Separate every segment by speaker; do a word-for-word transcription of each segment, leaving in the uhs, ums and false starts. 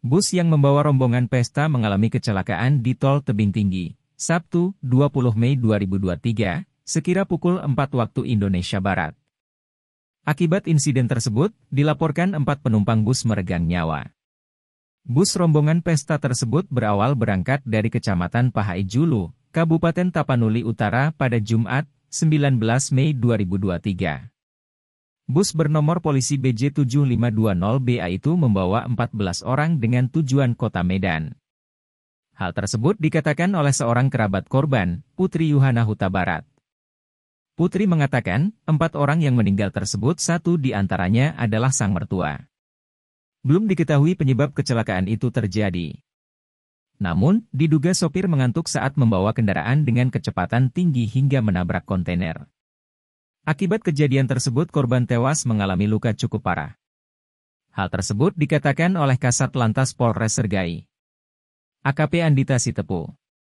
Speaker 1: Bus yang membawa rombongan pesta mengalami kecelakaan di Tol Tebing Tinggi, Sabtu, dua puluh Mei dua ribu dua puluh tiga, sekira pukul empat waktu Indonesia Barat. Akibat insiden tersebut, dilaporkan empat penumpang bus meregang nyawa. Bus rombongan pesta tersebut berawal berangkat dari Kecamatan Pahai Julu, Kabupaten Tapanuli Utara pada Jumat, sembilan belas Mei dua ribu dua puluh tiga. Bus bernomor polisi B J tujuh lima dua nol B A itu membawa empat belas orang dengan tujuan Kota Medan. Hal tersebut dikatakan oleh seorang kerabat korban, Putri Yuhana Huta Barat. Putri mengatakan, empat orang yang meninggal tersebut satu di antaranya adalah sang mertua. Belum diketahui penyebab kecelakaan itu terjadi. Namun, diduga sopir mengantuk saat membawa kendaraan dengan kecepatan tinggi hingga menabrak kontainer. Akibat kejadian tersebut korban tewas mengalami luka cukup parah. Hal tersebut dikatakan oleh Kasat Lantas Polres Sergai, A K P Andita Sitepu.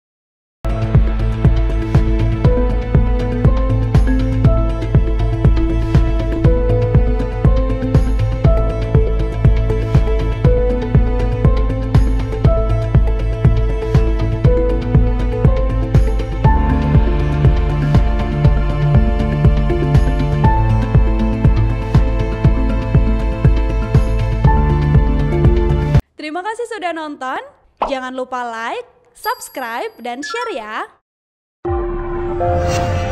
Speaker 2: Terima kasih sudah nonton, jangan lupa like, subscribe, dan share ya!